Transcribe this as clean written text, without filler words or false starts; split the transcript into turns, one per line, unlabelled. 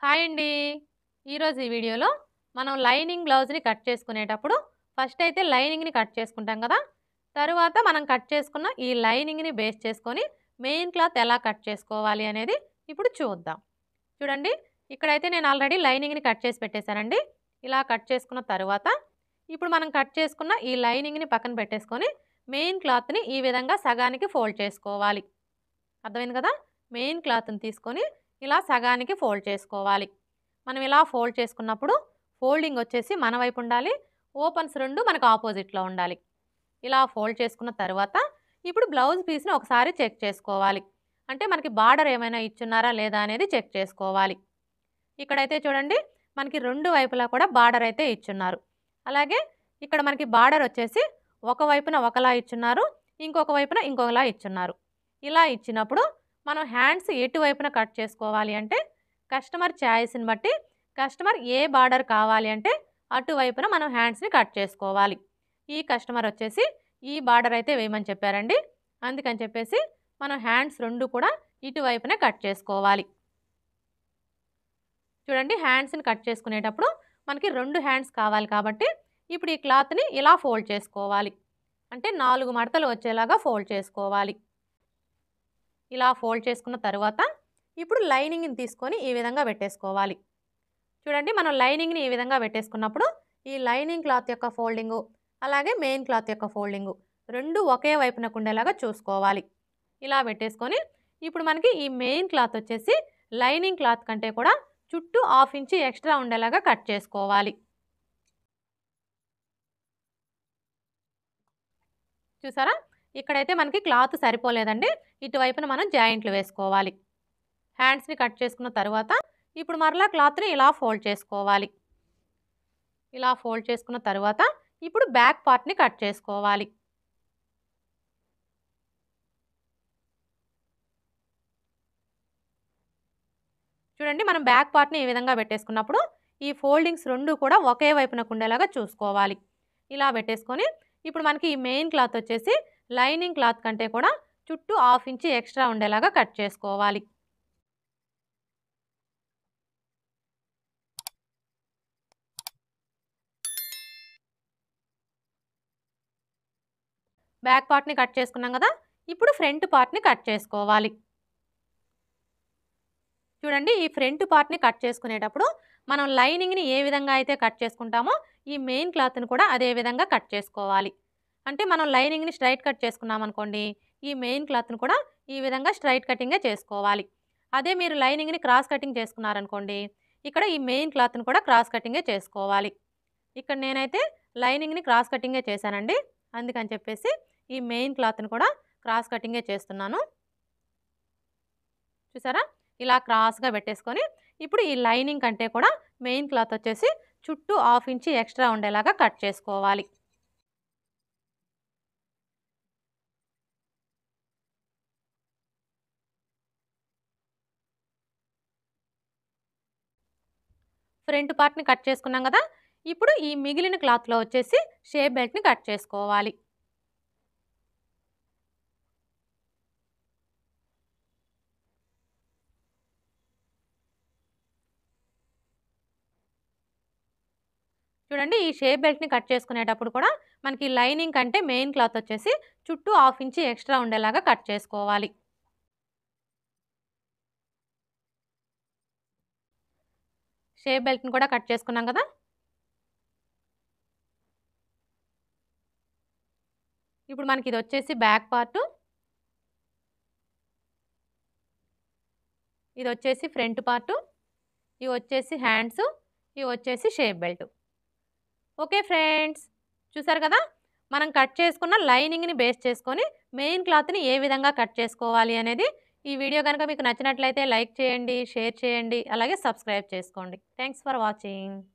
Hi అండి. ఈరోజు ఈ వీడియోలో మనం లైనింగ్ బ్లౌజ్‌ని కట్ చేసుకునేటప్పుడు ఫస్ట్ అయితే లైనింగ్‌ని కట్ చేసుకుంటాం కదా! తరువాత మనం కట్ చేసుకున్న ఈ లైనింగ్‌ని బేస్ చేసుకొని మెయిన్ క్లాత్ ఎలా కట్ చేసుకోవాలి అనేది ఇప్పుడు చూద్దాం. చూడండి, ఇక్కడైతే నేను ఆల్రెడీ లైనింగ్‌ని కట్ చేసి పెట్టేశానండి. ఇలా కట్ చేసుకున్న తరువాత ఇప్పుడు మనం కట్ చేసుకున్న ఈ లైనింగ్‌ని పక్కన పెట్టేసుకొని మెయిన్ క్లాత్‌ని ఈ విధంగా సగానికి ఫోల్డ్ చేసుకోవాలి. అర్థమైంది కదా! మెయిన్ క్లాత్‌ని తీసుకొని ఇలా సగానికి ఫోల్డ్ చేసుకోవాలి. మనం ఇలా ఫోల్డ్ చేసుకున్నప్పుడు ఫోల్డింగ్ వచ్చేసి మన వైపు ఉండాలి. ఓపెన్స్ 2 మనకు ఆపోజిట్‌లో ఉండాలి. ఇలా ఫోల్డ్ చేసుకున్న తర్వాత ఇప్పుడు బ్లౌజ్ పీస్‌ని ఒకసారి చెక్ చేసుకోవాలి. అంటే మనకి బార్డర్ ఏమైనా ఇచ్చున్నారా లేదా అనేది చెక్ చేసుకోవాలి. ఇక్కడైతే చూడండి, మనకి 2 వైపులా కూడా బార్డర్ అయితే ఇచ్చున్నారు. అలాగే ఇక్కడ మనకి బార్డర్ వచ్చేసి ఒక వైపున ఒకలా ఇచ్చున్నారు. ఇంకొక వైపున ఇంకొకలా ఇచ్చున్నారు. ఇలా ఇచ్చినప్పుడు మనం హ్యాండ్స్ ఎటువైపున కట్ చేసుకోవాలి అంటే కస్టమర్ చాయిస్ని బట్టి కస్టమర్ ఏ బార్డర్ కావాలి అంటే అటువైపున మనం హ్యాండ్స్ని కట్ చేసుకోవాలి. ఈ కస్టమర్ వచ్చేసి ఈ బార్డర్ అయితే వేయమని చెప్పారండి. అందుకని చెప్పేసి మనం హ్యాండ్స్ 2 కూడా ఇటువైపునే కట్ చేసుకోవాలి. చూడండి, హ్యాండ్స్ని కట్ చేసుకునేటప్పుడు మనకి 2 హ్యాండ్స్ కావాలి కాబట్టి ఇప్పుడు ఈ క్లాత్ని ఇలా ఫోల్డ్ చేసుకోవాలి. అంటే 4 మడతలు వచ్చేలాగా ఫోల్డ్ చేసుకోవాలి. ఇలా ఫోల్డ్ చేసుకున్న తర్వాత ఇప్పుడు లైనింగ్ని తీసుకొని ఈ విధంగా పెట్టేసుకోవాలి. చూడండి, మనం లైనింగ్ని ఈ విధంగా పెట్టేసుకున్నప్పుడు ఈ లైనింగ్ క్లాత్ యొక్క ఫోల్డింగు అలాగే మెయిన్ క్లాత్ యొక్క ఫోల్డింగు 2 ఒకే వైపునకు ఉండేలాగా చూసుకోవాలి. ఇలా పెట్టేసుకొని ఇప్పుడు మనకి ఈ మెయిన్ క్లాత్ వచ్చేసి లైనింగ్ క్లాత్ కంటే కూడా చుట్టూ 1/2 ఇంచ్ ఎక్స్ట్రా ఉండేలాగా కట్ చేసుకోవాలి. చూసారా, ఇక్కడైతే మనకి క్లాత్ సరిపోలేదండి. ఇటువైపున మనం జాయింట్లు వేసుకోవాలి. హ్యాండ్స్ని కట్ చేసుకున్న తర్వాత ఇప్పుడు మరలా క్లాత్ని ఇలా ఫోల్డ్ చేసుకోవాలి. ఇలా ఫోల్డ్ చేసుకున్న తర్వాత ఇప్పుడు బ్యాక్ పార్ట్ని కట్ చేసుకోవాలి. చూడండి, మనం బ్యాక్ పార్ట్ని ఈ విధంగా పెట్టేసుకున్నప్పుడు ఈ ఫోల్డింగ్స్ 2 కూడా ఒకే వైపునకు ఉండేలాగా చూసుకోవాలి. ఇలా పెట్టేసుకొని ఇప్పుడు మనకి ఈ మెయిన్ క్లాత్ వచ్చేసి లైనింగ్ క్లాత్ కంటే కూడా చుట్టూ 1/2 ఇంచ్ ఎక్స్ట్రా ఉండేలాగా కట్ చేసుకోవాలి. బ్యాక్ పార్ట్ని కట్ చేసుకున్నాం కదా! ఇప్పుడు ఫ్రంట్ పార్ట్ని కట్ చేసుకోవాలి. చూడండి, ఈ ఫ్రంట్ పార్ట్ని కట్ చేసుకునేటప్పుడు మనం లైనింగ్ని ఏ విధంగా అయితే కట్ చేసుకుంటామో ఈ మెయిన్ క్లాత్ని కూడా అదే విధంగా కట్ చేసుకోవాలి. అంటే మనం లైనింగ్ని స్ట్రైట్ కట్ చేసుకున్నాం అనుకోండి, ఈ మెయిన్ క్లాత్ని కూడా ఈ విధంగా స్ట్రైట్ కటింగే చేసుకోవాలి. అదే మీరు లైనింగ్ని క్రాస్ కటింగ్ చేసుకున్నారనుకోండి, ఇక్కడ ఈ మెయిన్ క్లాత్ని కూడా క్రాస్ కటింగే చేసుకోవాలి. ఇక్కడ నేనైతే లైనింగ్ని క్రాస్ కటింగే చేశానండి. అందుకని చెప్పేసి ఈ మెయిన్ క్లాత్ని కూడా క్రాస్ కటింగే చేస్తున్నాను. చూసారా, ఇలా క్రాస్గా పెట్టేసుకొని ఇప్పుడు ఈ లైనింగ్ కంటే కూడా మెయిన్ క్లాత్ వచ్చేసి చుట్టూ 1/2 ఇంచ్ ఎక్స్ట్రా ఉండేలాగా కట్ చేసుకోవాలి. ఫ్రంట్ పార్ట్ని కట్ చేసుకున్నాం కదా! ఇప్పుడు ఈ మిగిలిన క్లాత్లో వచ్చేసి షేప్ బెల్ట్ని కట్ చేసుకోవాలి. చూడండి, ఈ షేప్ బెల్ట్ని కట్ చేసుకునేటప్పుడు కూడా మనకి లైనింగ్ కంటే మెయిన్ క్లాత్ వచ్చేసి చుట్టూ 1/2 ఇంచ్ ఎక్స్ట్రా ఉండేలాగా కట్ చేసుకోవాలి. షేప్ బెల్ట్ని కూడా కట్ చేసుకున్నాం కదా! ఇప్పుడు మనకి ఇది వచ్చేసి బ్యాక్ పార్టు, ఇది వచ్చేసి ఫ్రంట్ పార్టు, ఇవి వచ్చేసి హ్యాండ్స్, ఇవి వచ్చేసి షేప్ బెల్ట్. ఓకే ఫ్రెండ్స్, చూసారు కదా! మనం కట్ చేసుకున్న లైనింగ్ని బేస్ చేసుకొని మెయిన్ క్లాత్ని ఏ విధంగా కట్ చేసుకోవాలి అనేది ఈ వీడియో కనుక మీకు నచ్చినట్లయితే లైక్ చేయండి, షేర్ చేయండి, అలాగే సబ్స్క్రైబ్ చేసుకోండి. Thanks for watching.